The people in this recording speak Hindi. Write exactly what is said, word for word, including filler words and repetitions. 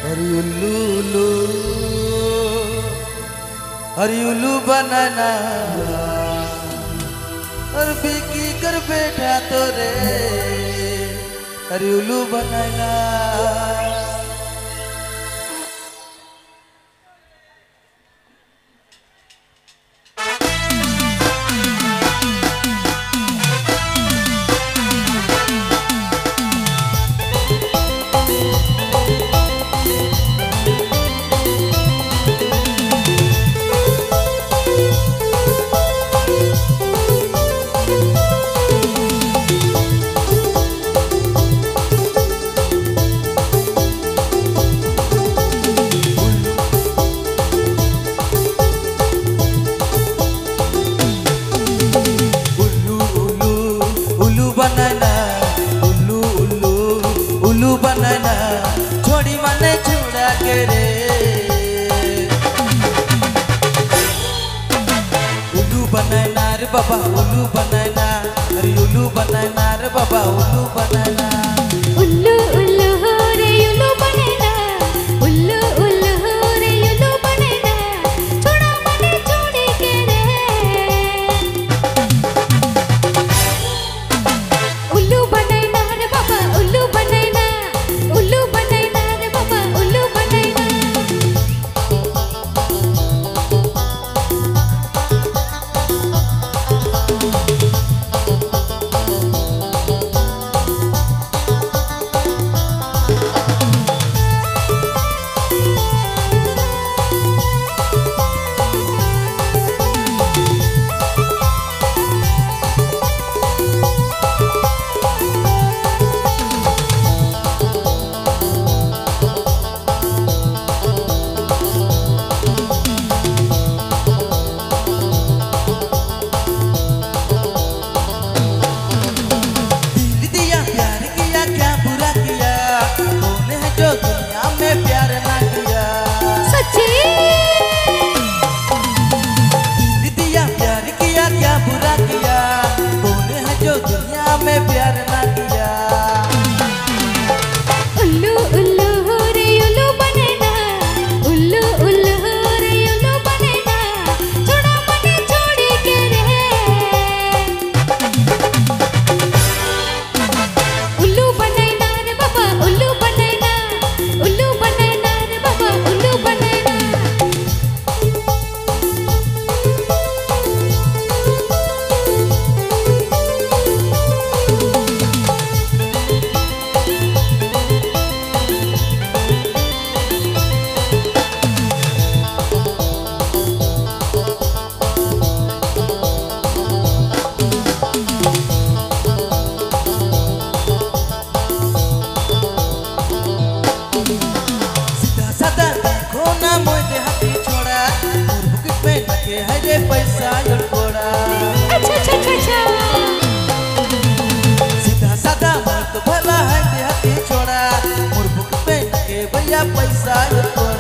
अरे उल्लू उल्लू अरे उल्लू बनाना और बिकी कर बैठा तो रे अरे उल्लू बनाना। बनाना उल्लू उल्लू उल्लू बनाना छोड़ी मने छुड़ा के रे उल्लू बनाना रे बाबा उल्लू बनाना अरे उल्लू बनाना रे बाबा उल्लू बनाना उल्लू उल्लू हो रे उल्लू बनाना उल्लू उल्लू हो रे उल्लू बनाना छोड़ा मने छोड़ी के रे उल्लू बनाना रे बाबा उल्लू बनाना उल्लू बनाना रे बाबा उल्लू बनाना। प्यार ना किया सच्ची दिया प्यार किया क्या बुरा किया बोले हैं जो दुनिया में प्यार ना किया। उल्लू उल्लू हो रे उल्लू बनाना उल्लू उल्लू हो रे उल्लू बनाना छोड़ा मने छोड़ी के रे उल्लू बनाना रे बाबा उल्लू बनाना उल्लू बनाना रे बाबा उल्लू बनाना। है पैसा छोड़ा अच्छा अच्छा अच्छा सीधा साधा मत भला है देहाती छोड़ा मुर्बुक पे के भैया पैसा छोड़ा।